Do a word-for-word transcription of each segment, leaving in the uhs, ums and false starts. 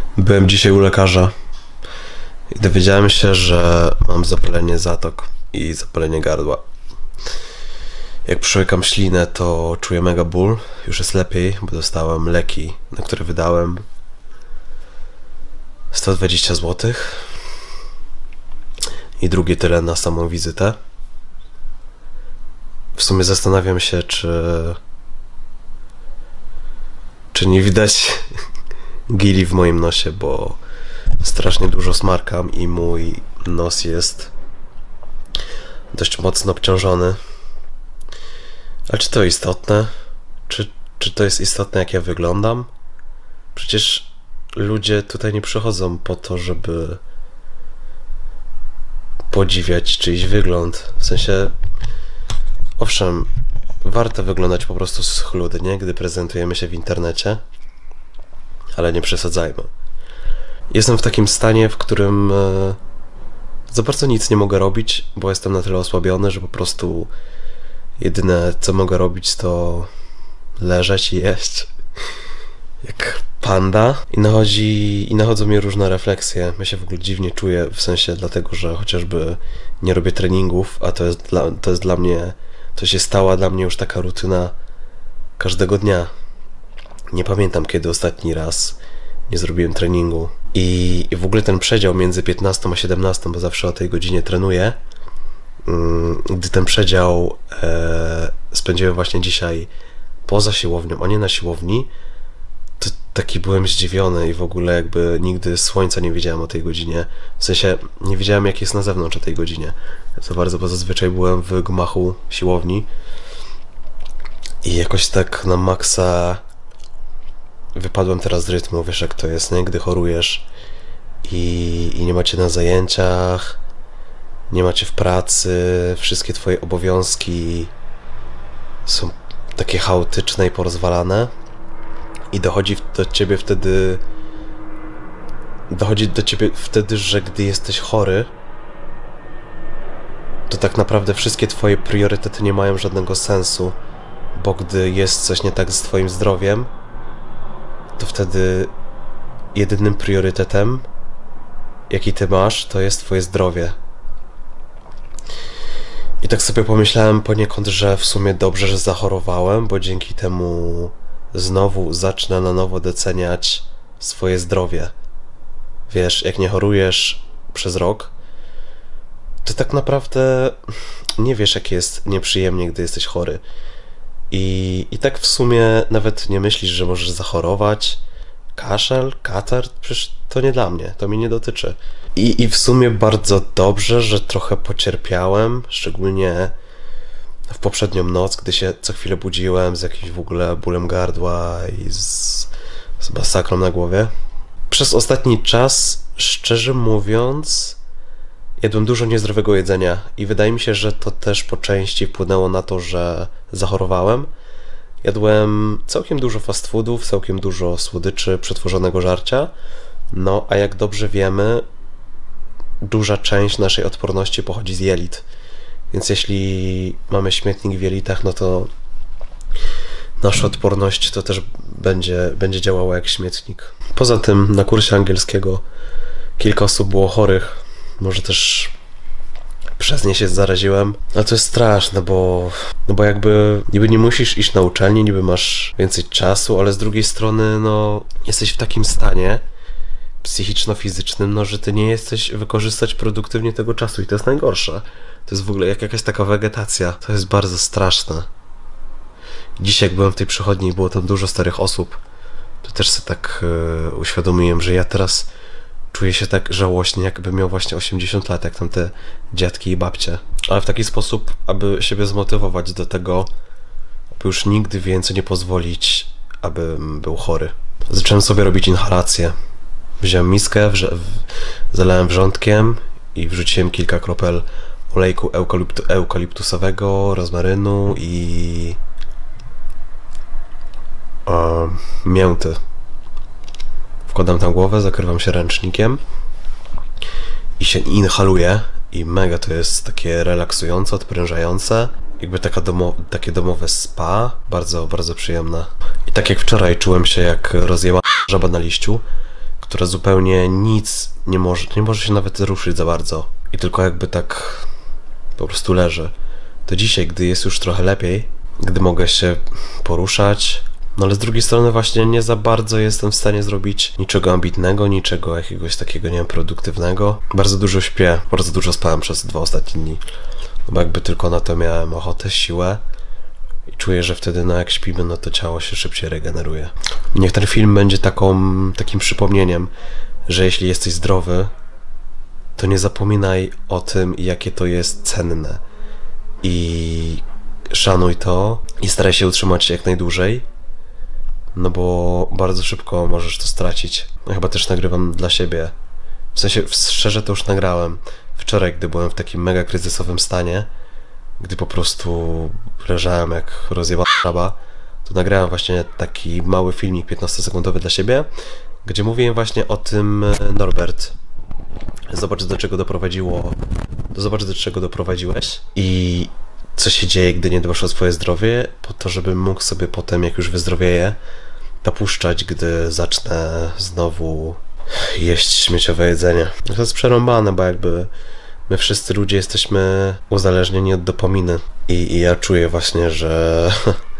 Byłem dzisiaj u lekarza i dowiedziałem się, że mam zapalenie zatok i zapalenie gardła. Jak przełykam ślinę, to czuję mega ból. Już jest lepiej, bo dostałem leki, na które wydałem sto dwadzieścia złotych i drugie tyle na samą wizytę. W sumie zastanawiam się, czy czy nie widać gili w moim nosie, bo strasznie dużo smarkam i mój nos jest dość mocno obciążony. Ale czy to istotne? Czy, czy to jest istotne, jak ja wyglądam? Przecież ludzie tutaj nie przychodzą po to, żeby podziwiać czyjś wygląd. W sensie, owszem, warto wyglądać po prostu schludnie, gdy prezentujemy się w internecie, ale nie przesadzajmy. Jestem w takim stanie, w którym e, za bardzo nic nie mogę robić, bo jestem na tyle osłabiony, że po prostu jedyne, co mogę robić, to leżeć i jeść jak panda. I nachodzi, i nachodzą mi różne refleksje. Ja się w ogóle dziwnie czuję, w sensie dlatego, że chociażby nie robię treningów, a to jest dla, to jest dla mnie, to się stała dla mnie już taka rutyna każdego dnia. Nie pamiętam, kiedy ostatni raz nie zrobiłem treningu. I, i w ogóle ten przedział między piętnastą a siedemnastą, bo zawsze o tej godzinie trenuję, gdy ten przedział e, spędziłem właśnie dzisiaj poza siłownią, a nie na siłowni, to taki byłem zdziwiony i w ogóle jakby nigdy słońca nie widziałem o tej godzinie. W sensie nie wiedziałem, jak jest na zewnątrz o tej godzinie. Za bardzo, bo zazwyczaj byłem w gmachu siłowni i jakoś tak na maksa wypadłem teraz z rytmu. Wiesz, jak to jest, nie? Gdy chorujesz i, i nie macie na zajęciach, nie macie w pracy, wszystkie twoje obowiązki są takie chaotyczne i porozwalane i dochodzi do ciebie wtedy dochodzi do ciebie wtedy, że gdy jesteś chory, to tak naprawdę wszystkie twoje priorytety nie mają żadnego sensu, bo gdy jest coś nie tak z twoim zdrowiem, to wtedy jedynym priorytetem, jaki ty masz, to jest twoje zdrowie. I tak sobie pomyślałem poniekąd, że w sumie dobrze, że zachorowałem, bo dzięki temu znowu zacznę na nowo doceniać swoje zdrowie. Wiesz, jak nie chorujesz przez rok, to tak naprawdę nie wiesz, jak jest nieprzyjemnie, gdy jesteś chory. I, i tak w sumie nawet nie myślisz, że możesz zachorować. Kaszel, katar, przecież to nie dla mnie, to mnie nie dotyczy. I, I w sumie bardzo dobrze, że trochę pocierpiałem, szczególnie w poprzednią noc, gdy się co chwilę budziłem z jakimś w ogóle bólem gardła i z, z masakrą na głowie. Przez ostatni czas, szczerze mówiąc, jadłem dużo niezdrowego jedzenia i wydaje mi się, że to też po części wpłynęło na to, że zachorowałem. Jadłem całkiem dużo fast foodów, całkiem dużo słodyczy, przetworzonego żarcia. No, a jak dobrze wiemy, duża część naszej odporności pochodzi z jelit. Więc jeśli mamy śmietnik w jelitach, no to nasza odporność to też będzie, będzie działała jak śmietnik. Poza tym na kursie angielskiego kilka osób było chorych. Może też przez nie się zaraziłem. Ale to jest straszne, bo, no bo jakby niby nie musisz iść na uczelnię, niby masz więcej czasu, ale z drugiej strony no jesteś w takim stanie psychiczno-fizycznym, no że ty nie jesteś wykorzystać produktywnie tego czasu i to jest najgorsze. To jest w ogóle jak jakaś taka wegetacja. To jest bardzo straszne. Dzisiaj jak byłem w tej przychodni i było tam dużo starych osób, to też sobie tak yy, uświadomiłem, że ja teraz czuję się tak żałośnie, jakbym miał właśnie osiemdziesiąt lat, jak tam te dziadki i babcie. Ale w taki sposób, aby siebie zmotywować do tego, aby już nigdy więcej nie pozwolić, abym był chory. Zacząłem sobie robić inhalację. Wziąłem miskę, wrze- w- zalałem wrzątkiem i wrzuciłem kilka kropel olejku eukaliptu- eukaliptusowego, rozmarynu i e, mięty. Wkładam tam głowę, zakrywam się ręcznikiem i się inhaluję i mega to jest takie relaksujące, odprężające. Jakby taka domo- takie domowe spa, bardzo, bardzo przyjemne. I tak jak wczoraj czułem się jak rozjebana żaba na liściu, która zupełnie nic nie może, nie może się nawet ruszyć za bardzo i tylko jakby tak po prostu leży. To dzisiaj, gdy jest już trochę lepiej, gdy mogę się poruszać, no ale z drugiej strony właśnie nie za bardzo jestem w stanie zrobić niczego ambitnego, niczego jakiegoś takiego, nie wiem, produktywnego. Bardzo dużo śpię, bardzo dużo spałem przez dwa ostatnie dni, bo jakby tylko na to miałem ochotę, siłę i czuję, że wtedy no jak śpimy, no to ciało się szybciej regeneruje. Niech ten film będzie taką, takim przypomnieniem, że jeśli jesteś zdrowy, to nie zapominaj o tym, jakie to jest cenne i szanuj to i staraj się utrzymać się jak najdłużej, no bo bardzo szybko możesz to stracić. Ja chyba też nagrywam dla siebie. W sensie, szczerze to już nagrałem. Wczoraj, gdy byłem w takim mega kryzysowym stanie, gdy po prostu leżałem jak rozjebana żaba, to nagrałem właśnie taki mały filmik piętnastosekundowy dla siebie, gdzie mówiłem właśnie o tym Norbert. Zobacz, do czego doprowadziło, zobacz, do czego doprowadziłeś i co się dzieje, gdy nie dbasz o swoje zdrowie, po to, żebym mógł sobie potem, jak już wyzdrowieję, dopuszczać, gdy zacznę znowu jeść śmieciowe jedzenie. To jest przerąbane, bo jakby my wszyscy ludzie jesteśmy uzależnieni od dopaminy i, i ja czuję właśnie, że,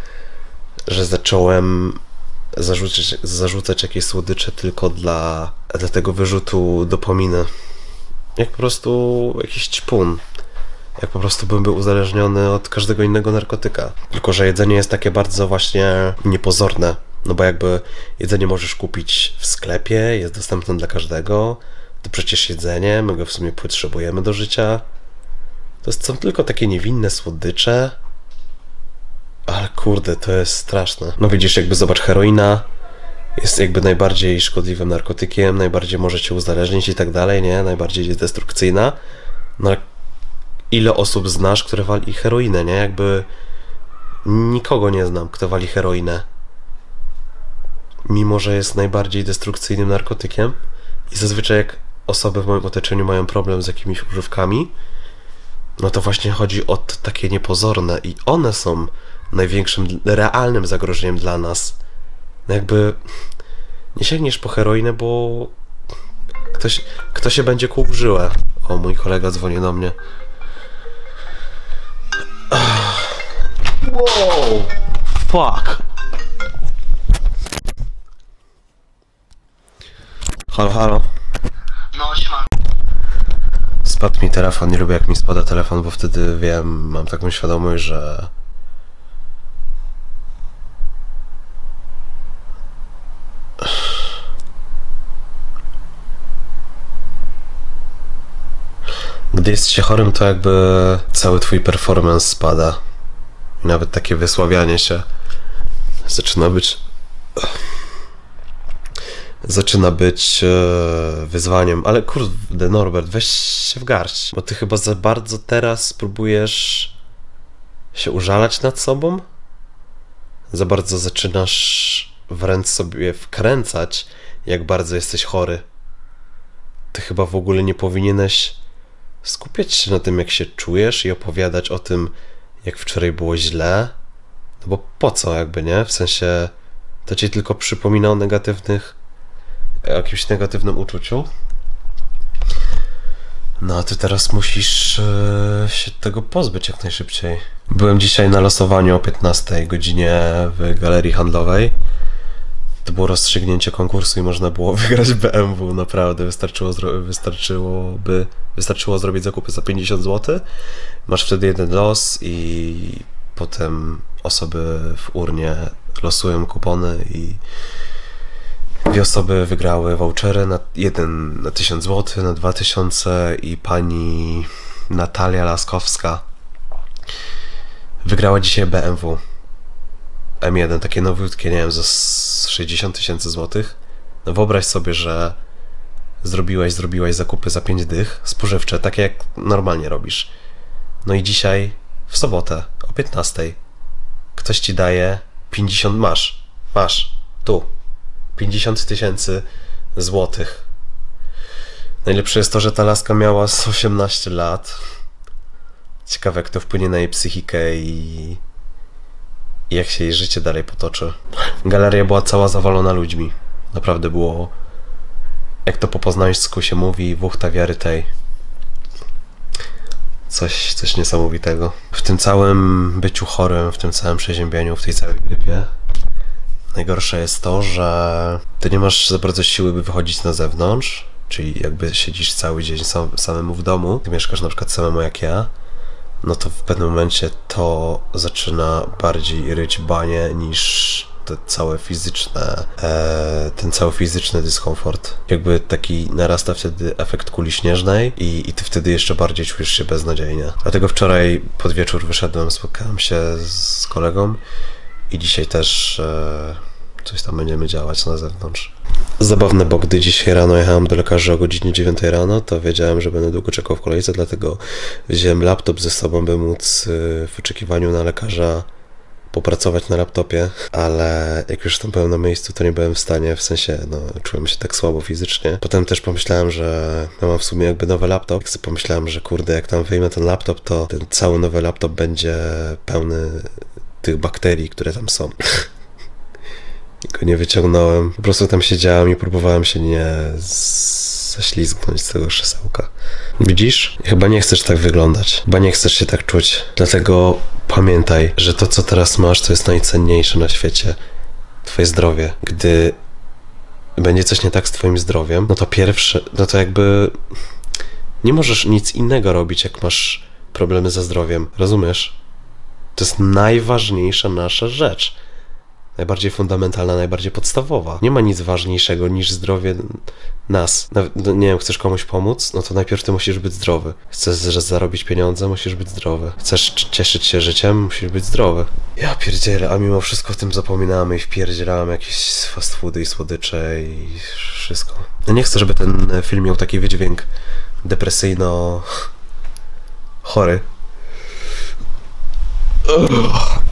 że zacząłem zarzucać, zarzucać jakieś słodycze tylko dla, dla tego wyrzutu dopaminy. Jak po prostu jakiś ćpun. Jak po prostu bym był uzależniony od każdego innego narkotyka. Tylko że jedzenie jest takie bardzo właśnie niepozorne. No bo jakby jedzenie możesz kupić w sklepie, jest dostępne dla każdego. To przecież jedzenie, my go w sumie potrzebujemy do życia. To są tylko takie niewinne słodycze. Ale kurde, to jest straszne. No widzisz, jakby zobacz, heroina jest jakby najbardziej szkodliwym narkotykiem, najbardziej może cię uzależnić i tak dalej, nie? Najbardziej jest destrukcyjna. No ale ile osób znasz, które wali heroinę, nie? Jakby nikogo nie znam, kto wali heroinę. Mimo że jest najbardziej destrukcyjnym narkotykiem i zazwyczaj jak osoby w moim otoczeniu mają problem z jakimiś używkami, no to właśnie chodzi o takie niepozorne i one są największym, realnym zagrożeniem dla nas. No jakby nie sięgniesz po heroinę, bo ktoś, kto się będzie kłuł w żyłę. O, mój kolega dzwoni do mnie. Wow! Fuck! Halo, halo. No, siema. Spadł mi telefon, nie lubię jak mi spada telefon, bo wtedy wiem, mam taką świadomość, że... Gdy jest się chorym, to jakby cały twój performance spada. Nawet takie wysławianie się zaczyna być... Zaczyna być e, wyzwaniem, ale kurde Norbert, weź się w garść, bo ty chyba za bardzo teraz próbujesz się użalać nad sobą? Za bardzo zaczynasz wręcz sobie wkręcać, jak bardzo jesteś chory. Ty chyba w ogóle nie powinieneś skupiać się na tym, jak się czujesz i opowiadać o tym, jak wczoraj było źle, no bo po co jakby, nie? W sensie to ci tylko przypomina o negatywnych o jakimś negatywnym uczuciu. No a ty teraz musisz e, się tego pozbyć jak najszybciej. Byłem dzisiaj na losowaniu o piętnastej godzinie w galerii handlowej. To było rozstrzygnięcie konkursu i można było wygrać B M W. Naprawdę wystarczyło, zro- wystarczyłoby, wystarczyło zrobić zakupy za pięćdziesiąt złotych. Masz wtedy jeden los i potem osoby w urnie losują kupony i dwie osoby wygrały vouchery, na jeden na tysiąc złotych, na dwa tysiące i pani Natalia Laskowska wygrała dzisiaj B M W M jeden, takie nowiutkie, nie wiem, za sześćdziesiąt tysięcy złotych. No wyobraź sobie, że zrobiłaś, zrobiłaś zakupy za pięć dych, spożywcze, takie jak normalnie robisz. No i dzisiaj, w sobotę, o piętnastej, ktoś ci daje pięćdziesiąt, masz, masz, tu. pięćdziesiąt tysięcy złotych. Najlepsze jest to, że ta laska miała z osiemnaście lat. Ciekawe, jak to wpłynie na jej psychikę i... i jak się jej życie dalej potoczy. Galeria była cała zawalona ludźmi. Naprawdę było Jak to po poznańsku się mówi, wuchta wiary tej. Coś, coś niesamowitego. W tym całym byciu chorym, w tym całym przeziębieniu, w tej całej grypie, najgorsze jest to, że ty nie masz za bardzo siły, by wychodzić na zewnątrz, czyli jakby siedzisz cały dzień sam, samemu w domu, ty mieszkasz na przykład samemu jak ja, no to w pewnym momencie to zaczyna bardziej ryć banie niż te całe fizyczne, e, ten cały fizyczny dyskomfort. Jakby taki narasta wtedy efekt kuli śnieżnej i, i ty wtedy jeszcze bardziej czujesz się beznadziejnie. Dlatego wczoraj pod wieczór wyszedłem, spotkałem się z kolegą i dzisiaj też e, coś tam będziemy działać na zewnątrz. Zabawne, bo gdy dzisiaj rano jechałem do lekarza o godzinie dziewiątej rano, to wiedziałem, że będę długo czekał w kolejce, dlatego wziąłem laptop ze sobą, by móc w oczekiwaniu na lekarza popracować na laptopie, ale jak już tam byłem na miejscu, to nie byłem w stanie, w sensie, no, czułem się tak słabo fizycznie. Potem też pomyślałem, że ja mam w sumie jakby nowy laptop. Pomyślałem, że kurde, jak tam wyjmę ten laptop, to ten cały nowy laptop będzie pełny tych bakterii, które tam są. Go nie wyciągnąłem. Po prostu tam siedziałem i próbowałem się nie ześlizgnąć z tego krzesełka. Widzisz? Chyba nie chcesz tak wyglądać. Chyba nie chcesz się tak czuć. Dlatego pamiętaj, że to, co teraz masz, to jest najcenniejsze na świecie. Twoje zdrowie. Gdy będzie coś nie tak z twoim zdrowiem, no to pierwsze, no to jakby nie możesz nic innego robić, jak masz problemy ze zdrowiem. Rozumiesz? To jest najważniejsza nasza rzecz. Najbardziej fundamentalna, najbardziej podstawowa. Nie ma nic ważniejszego niż zdrowie nas. No, nie wiem, chcesz komuś pomóc? No to najpierw ty musisz być zdrowy. Chcesz zarobić pieniądze? Musisz być zdrowy. Chcesz cieszyć się życiem? Musisz być zdrowy. Ja pierdzielę, a mimo wszystko o tym zapominamy i wpierdzielałem jakieś fast foody i słodycze i wszystko. Ja nie chcę, żeby ten film miał taki wydźwięk depresyjno chory. Ugh.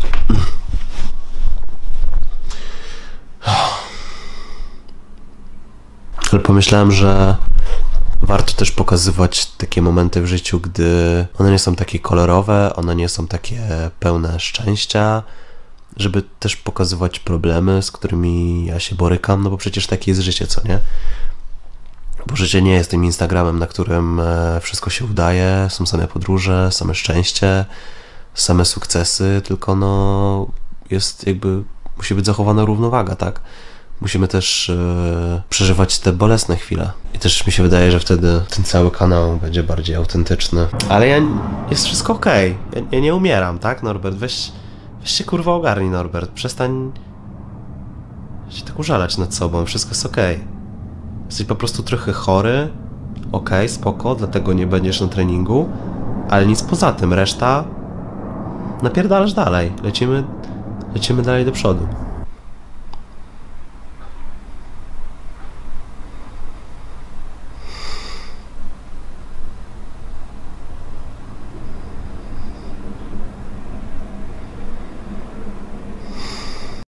Ale pomyślałem, że warto też pokazywać takie momenty w życiu, gdy one nie są takie kolorowe, one nie są takie pełne szczęścia, żeby też pokazywać problemy, z którymi ja się borykam, no bo przecież takie jest życie, co nie? Bo życie nie jest tym Instagramem, na którym wszystko się udaje, są same podróże, same szczęście, same sukcesy, tylko no jest jakby, musi być zachowana równowaga, tak? Musimy też e, przeżywać te bolesne chwile. I też mi się wydaje, że wtedy ten cały kanał będzie bardziej autentyczny. Ale ja, jest wszystko okej. Okay. Ja, ja nie umieram, tak, Norbert? Weź, weź się kurwa ogarnij, Norbert. Przestań się tak użalać nad sobą. Wszystko jest okej. Okay. Jesteś po prostu trochę chory. Okej, okay, spoko, dlatego nie będziesz na treningu. Ale nic poza tym. Reszta napierdalasz dalej. Lecimy, lecimy dalej do przodu.